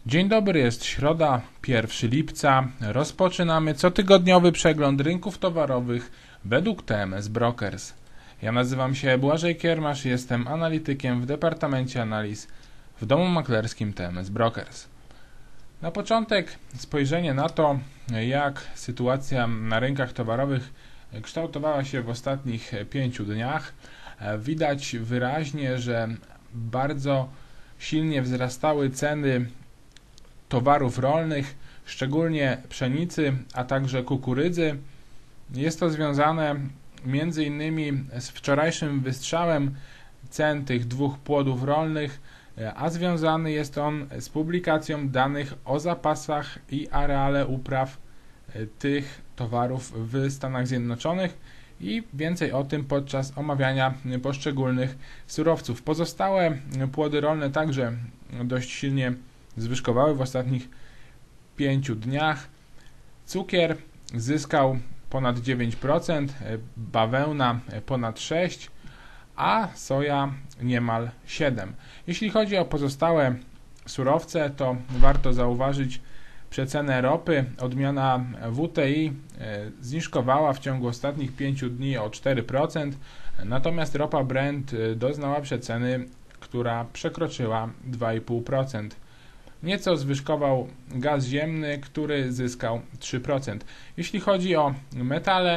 Dzień dobry, jest środa, 1 lipca. Rozpoczynamy cotygodniowy przegląd rynków towarowych według TMS Brokers. Ja nazywam się Błażej Kiermasz i jestem analitykiem w Departamencie Analiz w domu maklerskim TMS Brokers. Na początek spojrzenie na to, jak sytuacja na rynkach towarowych kształtowała się w ostatnich 5 dniach. Widać wyraźnie, że bardzo silnie wzrastały ceny towarów rolnych, szczególnie pszenicy, a także kukurydzy. Jest to związane między innymi z wczorajszym wystrzałem cen tych dwóch płodów rolnych, a związany jest on z publikacją danych o zapasach i areale upraw tych towarów w Stanach Zjednoczonych i więcej o tym podczas omawiania poszczególnych surowców. Pozostałe płody rolne także dość silnie zwyżkowały w ostatnich 5 dniach. Cukier zyskał ponad 9%, bawełna ponad 6%, a soja niemal 7%. Jeśli chodzi o pozostałe surowce, to warto zauważyć przecenę ropy. Odmiana WTI zniżkowała w ciągu ostatnich 5 dni o 4%, natomiast ropa Brent doznała przeceny, która przekroczyła 2,5%. Nieco zwyżkował gaz ziemny, który zyskał 3%. Jeśli chodzi o metale,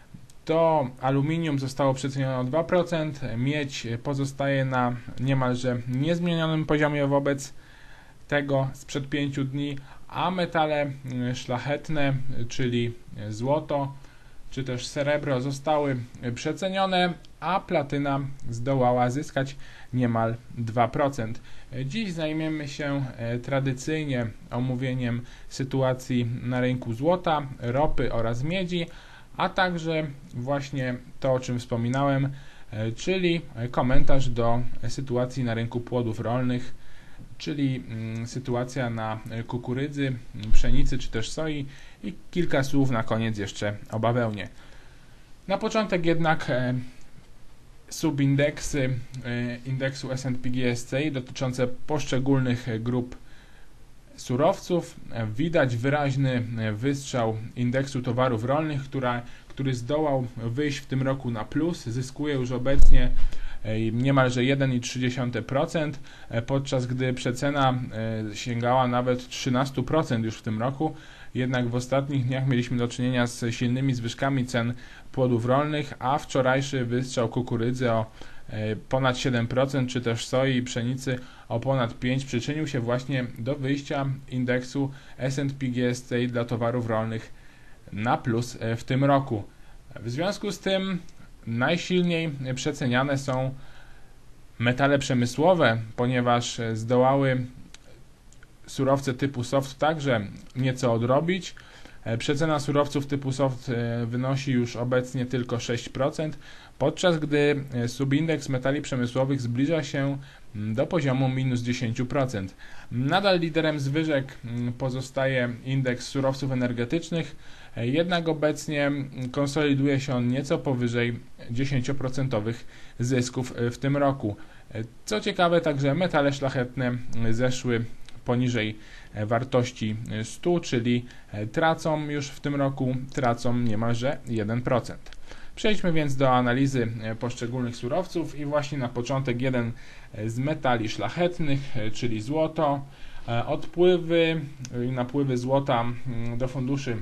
to aluminium zostało przecenione o 2%, miedź pozostaje na niemalże niezmienionym poziomie wobec tego sprzed 5 dni, a metale szlachetne, czyli złoto czy też srebro, zostały przecenione, a platyna zdołała zyskać niemal 2%. Dziś zajmiemy się tradycyjnie omówieniem sytuacji na rynku złota, ropy oraz miedzi, a także właśnie to, o czym wspominałem, czyli komentarz do sytuacji na rynku płodów rolnych, czyli sytuacja na kukurydzy, pszenicy czy też soi i kilka słów na koniec jeszcze o bawełnie. Na początek jednak subindeksy indeksu S&P GSCI dotyczące poszczególnych grup surowców. Widać wyraźny wystrzał indeksu towarów rolnych, który zdołał wyjść w tym roku na plus, zyskuje już obecnie niemalże 1,3%, podczas gdy przecena sięgała nawet 13% już w tym roku. Jednak w ostatnich dniach mieliśmy do czynienia z silnymi zwyżkami cen płodów rolnych, a wczorajszy wystrzał kukurydzy o ponad 7%, czy też soi i pszenicy o ponad 5% przyczynił się właśnie do wyjścia indeksu S&P GSCI dla towarów rolnych na plus w tym roku. W związku z tym najsilniej przeceniane są metale przemysłowe, ponieważ zdołały surowce typu soft także nieco odrobić. Przecena surowców typu soft wynosi już obecnie tylko 6%, podczas gdy subindeks metali przemysłowych zbliża się do poziomu minus 10%. Nadal liderem zwyżek pozostaje indeks surowców energetycznych, jednak obecnie konsoliduje się on nieco powyżej 10% zysków w tym roku. Co ciekawe, także metale szlachetne zeszły poniżej wartości 100, czyli tracą już w tym roku, tracą niemalże 1%. Przejdźmy więc do analizy poszczególnych surowców i właśnie na początek jeden z metali szlachetnych, czyli złoto. Odpływy i napływy złota do funduszy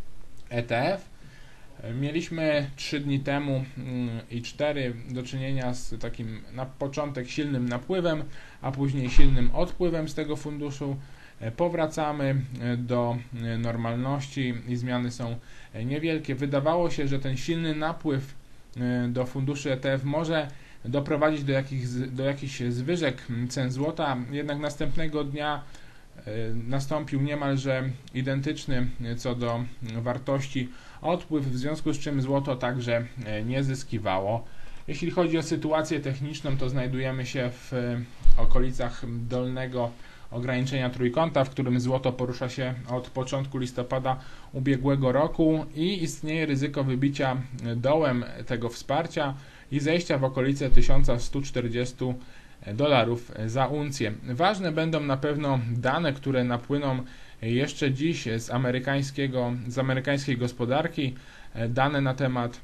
ETF. Mieliśmy 3 dni temu i 4 do czynienia z takim na początek silnym napływem, a później silnym odpływem z tego funduszu. Powracamy do normalności i zmiany są niewielkie. Wydawało się, że ten silny napływ do funduszy ETF może doprowadzić do jakichś zwyżek cen złota, jednak następnego dnia nastąpił niemalże identyczny co do wartości odpływ, w związku z czym złoto także nie zyskiwało. Jeśli chodzi o sytuację techniczną, to znajdujemy się w okolicach dolnego ograniczenia trójkąta, w którym złoto porusza się od początku listopada ubiegłego roku i istnieje ryzyko wybicia dołem tego wsparcia i zejścia w okolice 1140 dolarów za uncję. Ważne będą na pewno dane, które napłyną jeszcze dziś z amerykańskiej gospodarki, dane na temat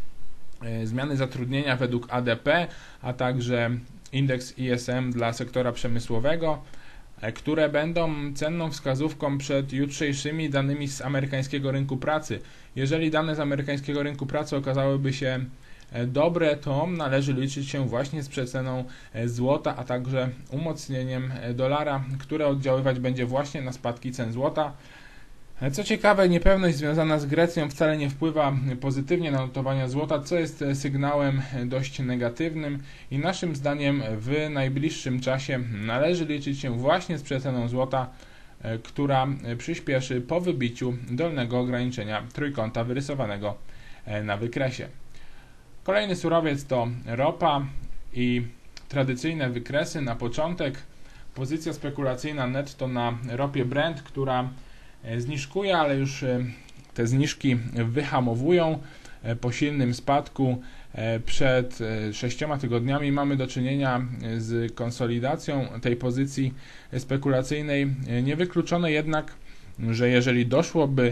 zmiany zatrudnienia według ADP, a także indeks ISM dla sektora przemysłowego, które będą cenną wskazówką przed jutrzejszymi danymi z amerykańskiego rynku pracy. Jeżeli dane z amerykańskiego rynku pracy okazałyby się dobre, to należy liczyć się właśnie z przeceną złota, a także umocnieniem dolara, które oddziaływać będzie właśnie na spadki cen złota. Co ciekawe, niepewność związana z Grecją wcale nie wpływa pozytywnie na notowania złota, co jest sygnałem dość negatywnym i naszym zdaniem w najbliższym czasie należy liczyć się właśnie z przeceną złota, która przyspieszy po wybiciu dolnego ograniczenia trójkąta wyrysowanego na wykresie. Kolejny surowiec to ropa i tradycyjne wykresy. Na początek pozycja spekulacyjna netto na ropie Brent, która zniżkuje, ale już te zniżki wyhamowują. Po silnym spadku przed 6 tygodniami mamy do czynienia z konsolidacją tej pozycji spekulacyjnej. Niewykluczone jednak, że jeżeli doszłoby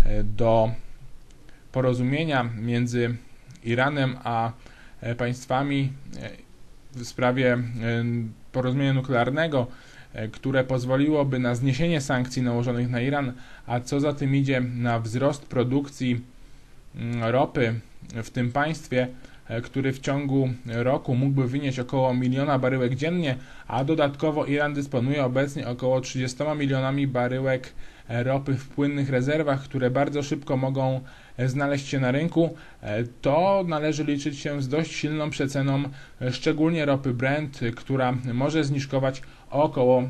do porozumienia między Iranem a państwami w sprawie porozumienia nuklearnego, które pozwoliłoby na zniesienie sankcji nałożonych na Iran, a co za tym idzie na wzrost produkcji ropy w tym państwie, który w ciągu roku mógłby wynieść około 1 miliona baryłek dziennie, a dodatkowo Iran dysponuje obecnie około 30 milionami baryłek ropy w płynnych rezerwach, które bardzo szybko mogą znaleźć się na rynku, to należy liczyć się z dość silną przeceną, szczególnie ropy Brent, która może zniżkować o około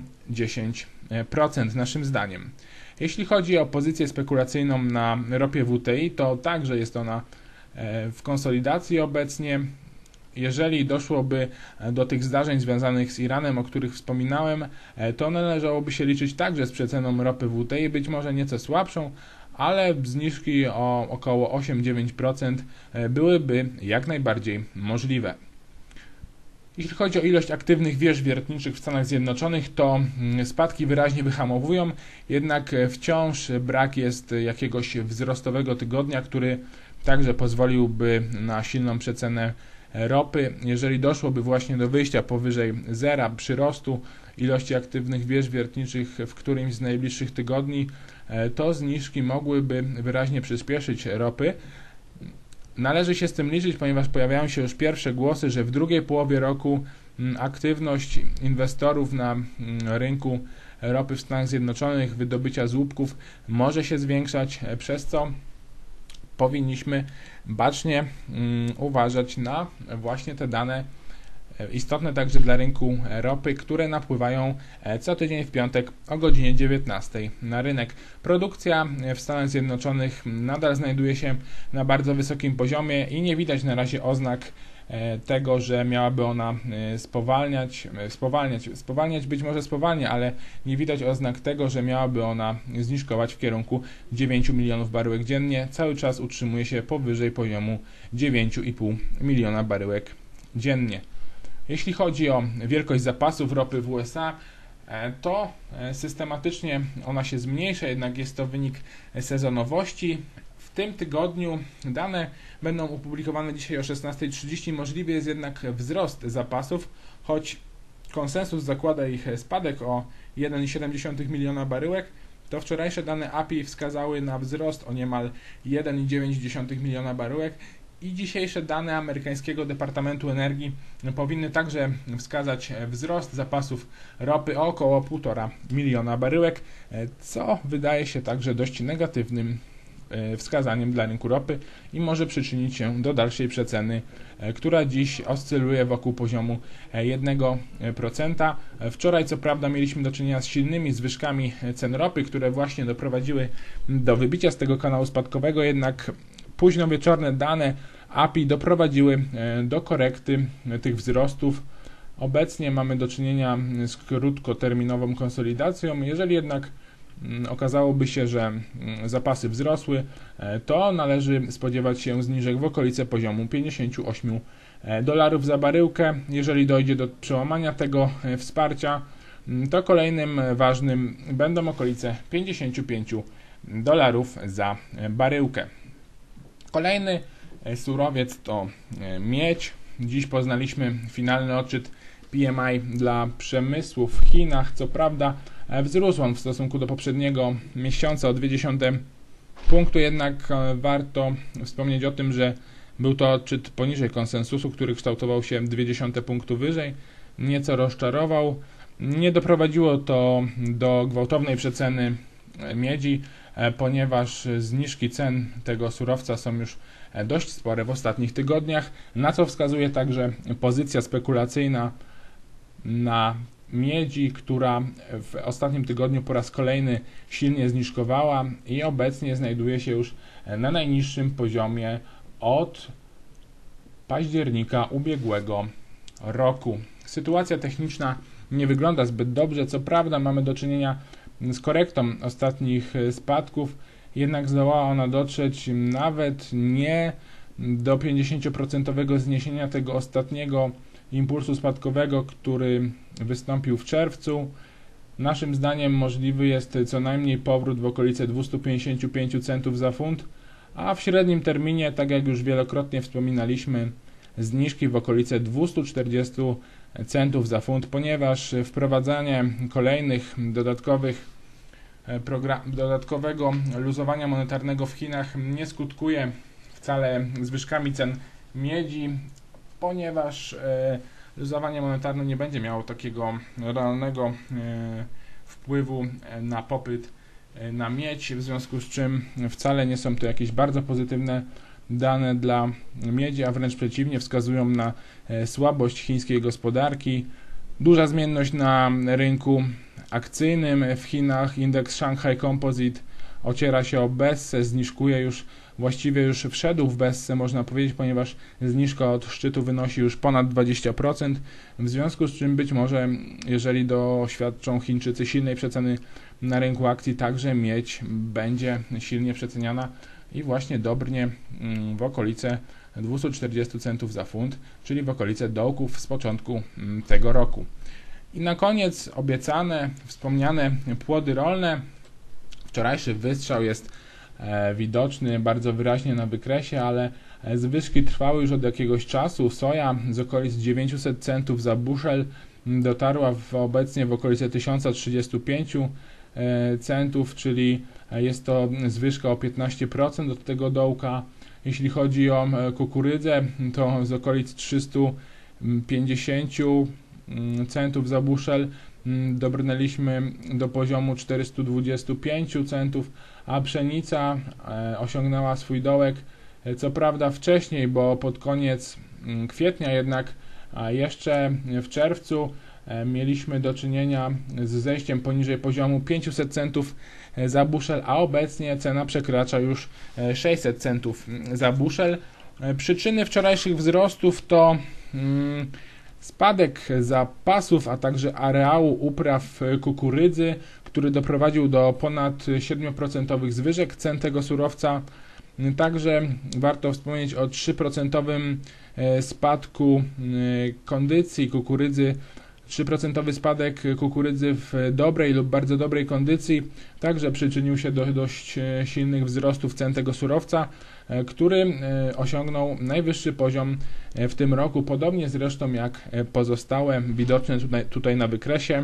10% naszym zdaniem. Jeśli chodzi o pozycję spekulacyjną na ropie WTI, to także jest ona w konsolidacji obecnie. Jeżeli doszłoby do tych zdarzeń związanych z Iranem, o których wspominałem, to należałoby się liczyć także z przeceną ropy WTI, być może nieco słabszą, ale zniżki o około 8-9% byłyby jak najbardziej możliwe. Jeśli chodzi o ilość aktywnych wież wiertniczych w Stanach Zjednoczonych, to spadki wyraźnie wyhamowują, jednak wciąż brak jest jakiegoś wzrostowego tygodnia, który także pozwoliłby na silną przecenę ropy. Jeżeli doszłoby właśnie do wyjścia powyżej zera, przyrostu ilości aktywnych wież wiertniczych w którymś z najbliższych tygodni, to zniżki mogłyby wyraźnie przyspieszyć ropy. Należy się z tym liczyć, ponieważ pojawiają się już pierwsze głosy, że w drugiej połowie roku aktywność inwestorów na rynku ropy w Stanach Zjednoczonych, wydobycia z łupków może się zwiększać, przez co powinniśmy bacznie uważać na właśnie te dane istotne także dla rynku ropy, które napływają co tydzień w piątek o godzinie 19 na rynek. Produkcja w Stanach Zjednoczonych nadal znajduje się na bardzo wysokim poziomie i nie widać na razie oznak tego, że miałaby ona spowalniać być może spowalnia, ale nie widać oznak tego, że miałaby ona zniżkować w kierunku 9 milionów baryłek dziennie. Cały czas utrzymuje się powyżej poziomu 9,5 miliona baryłek dziennie. Jeśli chodzi o wielkość zapasów ropy w USA, to systematycznie ona się zmniejsza, jednak jest to wynik sezonowości. W tym tygodniu dane będą opublikowane dzisiaj o 16:30. Możliwy jest jednak wzrost zapasów, choć konsensus zakłada ich spadek o 1,7 miliona baryłek, to wczorajsze dane API wskazały na wzrost o niemal 1,9 miliona baryłek i dzisiejsze dane amerykańskiego Departamentu Energii powinny także wskazać wzrost zapasów ropy o około 1,5 miliona baryłek, co wydaje się także dość negatywnym wskazaniem dla rynku ropy i może przyczynić się do dalszej przeceny, która dziś oscyluje wokół poziomu 1%. Wczoraj co prawda mieliśmy do czynienia z silnymi zwyżkami cen ropy, które właśnie doprowadziły do wybicia z tego kanału spadkowego, jednak późnowieczorne dane API doprowadziły do korekty tych wzrostów. Obecnie mamy do czynienia z krótkoterminową konsolidacją. Jeżeli jednak okazałoby się, że zapasy wzrosły, to należy spodziewać się zniżek w okolice poziomu 58 dolarów za baryłkę. Jeżeli dojdzie do przełamania tego wsparcia, to kolejnym ważnym będą okolice 55 dolarów za baryłkę. Kolejny surowiec to miedź. Dziś poznaliśmy finalny odczyt PMI dla przemysłu w Chinach. Co prawda wzrósł on w stosunku do poprzedniego miesiąca o 0,2 punktu, jednak warto wspomnieć o tym, że był to odczyt poniżej konsensusu, który kształtował się 0,2 punktu wyżej. Nieco rozczarował. Nie doprowadziło to do gwałtownej przeceny miedzi, ponieważ zniżki cen tego surowca są już dość spore w ostatnich tygodniach, na co wskazuje także pozycja spekulacyjna na miedzi, która w ostatnim tygodniu po raz kolejny silnie zniżkowała i obecnie znajduje się już na najniższym poziomie od października ubiegłego roku. Sytuacja techniczna nie wygląda zbyt dobrze, co prawda mamy do czynienia z korektą ostatnich spadków, jednak zdołała ona dotrzeć nawet nie do 50% zniesienia tego ostatniego impulsu spadkowego, który wystąpił w czerwcu. Naszym zdaniem możliwy jest co najmniej powrót w okolice 255 centów za funt, a w średnim terminie, tak jak już wielokrotnie wspominaliśmy, zniżki w okolice 240 centów za funt, ponieważ wprowadzanie kolejnych dodatkowego luzowania monetarnego w Chinach nie skutkuje wcale zwyżkami cen miedzi, ponieważ luzowanie monetarne nie będzie miało takiego realnego wpływu na popyt na miedź, w związku z czym wcale nie są to jakieś bardzo pozytywne dane dla miedzi, a wręcz przeciwnie, wskazują na słabość chińskiej gospodarki. Duża zmienność na rynku akcyjnym w Chinach. Indeks Shanghai Composite ociera się o bessę, właściwie już wszedł w bessę, można powiedzieć, ponieważ zniżka od szczytu wynosi już ponad 20%, w związku z czym być może, jeżeli doświadczą Chińczycy silnej przeceny na rynku akcji, także miedź będzie silnie przeceniana i właśnie dobrnie w okolice 240 centów za funt, czyli w okolice dołków z początku tego roku. I na koniec obiecane, wspomniane płody rolne. Wczorajszy wystrzał jest widoczny bardzo wyraźnie na wykresie, ale zwyżki trwały już od jakiegoś czasu. Soja z okolic 900 centów za buszel dotarła obecnie w okolice 1035 centów, czyli jest to zwyżka o 15% od tego dołka. Jeśli chodzi o kukurydzę, to z okolic 350 centów za buszel dobrnęliśmy do poziomu 425 centów, a pszenica osiągnęła swój dołek co prawda wcześniej, bo pod koniec kwietnia, jednak jeszcze w czerwcu mieliśmy do czynienia z zejściem poniżej poziomu 500 centów za buszel, a obecnie cena przekracza już 600 centów za buszel. Przyczyny wczorajszych wzrostów to spadek zapasów, a także areału upraw kukurydzy, który doprowadził do ponad 7% zwyżek cen tego surowca. Także warto wspomnieć o 3% spadku kondycji kukurydzy. 3% spadek kukurydzy w dobrej lub bardzo dobrej kondycji także przyczynił się do dość silnych wzrostów cen tego surowca, który osiągnął najwyższy poziom w tym roku, podobnie zresztą jak pozostałe widoczne tutaj na wykresie.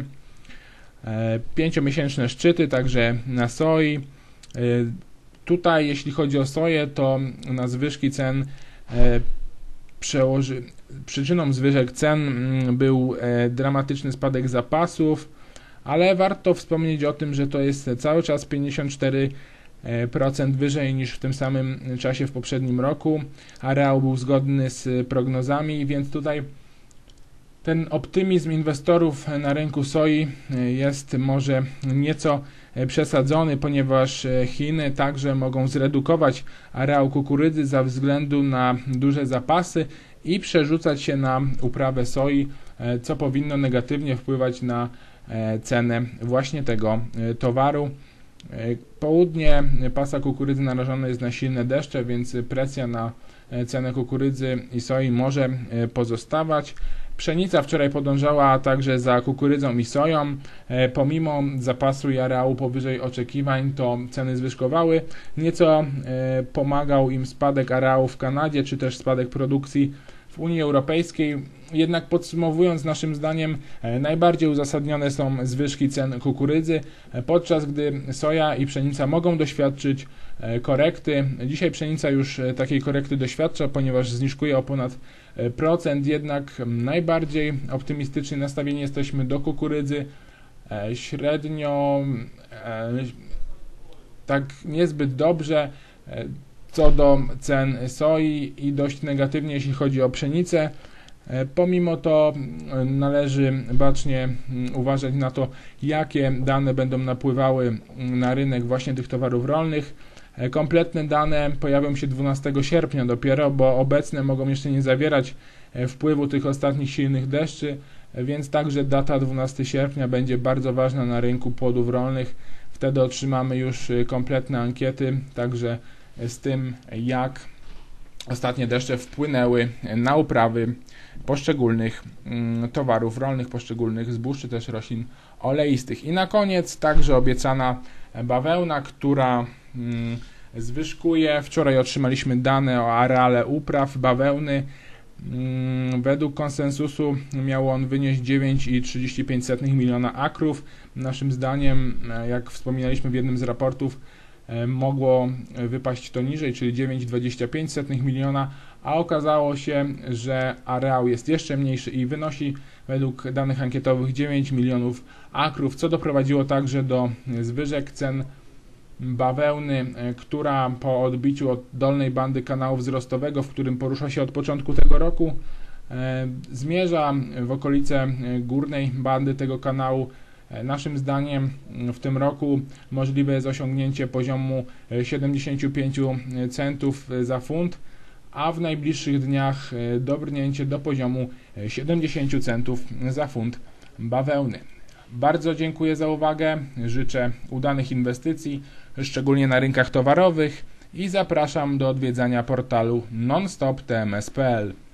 5-miesięczne szczyty także na soi. Tutaj jeśli chodzi o soję, to na zwyżki cen przyczyną zwyżek cen był dramatyczny spadek zapasów, ale warto wspomnieć o tym, że to jest cały czas 54% wyżej niż w tym samym czasie w poprzednim roku. Areał był zgodny z prognozami, więc tutaj ten optymizm inwestorów na rynku soi jest może nieco przesadzony, ponieważ Chiny także mogą zredukować areał kukurydzy ze względu na duże zapasy i przerzucać się na uprawę soi, co powinno negatywnie wpływać na cenę właśnie tego towaru. Południe pasa kukurydzy narażone jest na silne deszcze, więc presja na cena kukurydzy i soi może pozostawać. Pszenica wczoraj podążała także za kukurydzą i soją. Pomimo zapasu i areału powyżej oczekiwań, to ceny zwyżkowały. Nieco pomagał im spadek areału w Kanadzie, czy też spadek produkcji w Unii Europejskiej. Jednak podsumowując, naszym zdaniem najbardziej uzasadnione są zwyżki cen kukurydzy, podczas gdy soja i pszenica mogą doświadczyć korekty. Dzisiaj pszenica już takiej korekty doświadcza, ponieważ zniżkuje o ponad procent, jednak najbardziej optymistycznie nastawieni jesteśmy do kukurydzy. Średnio tak niezbyt dobrze co do cen soi i dość negatywnie jeśli chodzi o pszenicę. Pomimo to należy bacznie uważać na to, jakie dane będą napływały na rynek właśnie tych towarów rolnych. Kompletne dane pojawią się 12 sierpnia dopiero, bo obecne mogą jeszcze nie zawierać wpływu tych ostatnich silnych deszczy, więc także data 12 sierpnia będzie bardzo ważna na rynku płodów rolnych. Wtedy otrzymamy już kompletne ankiety, także z tym, jak ostatnie deszcze wpłynęły na uprawy poszczególnych towarów rolnych, poszczególnych zbóż czy też roślin oleistych. I na koniec także obiecana bawełna, która zwyżkuje. Wczoraj otrzymaliśmy dane o areale upraw bawełny. Według konsensusu miał on wynieść 9,35 miliona akrów. Naszym zdaniem, jak wspominaliśmy w jednym z raportów, mogło wypaść to niżej, czyli 9,25 miliona, a okazało się, że areał jest jeszcze mniejszy i wynosi według danych ankietowych 9 milionów akrów, co doprowadziło także do zwyżek cen bawełny, która po odbiciu od dolnej bandy kanału wzrostowego, w którym porusza się od początku tego roku, zmierza w okolice górnej bandy tego kanału. Naszym zdaniem w tym roku możliwe jest osiągnięcie poziomu 75 centów za funt, a w najbliższych dniach dobrnięcie do poziomu 70 centów za funt bawełny. Bardzo dziękuję za uwagę, życzę udanych inwestycji, szczególnie na rynkach towarowych, i zapraszam do odwiedzania portalu nonstoptms.pl.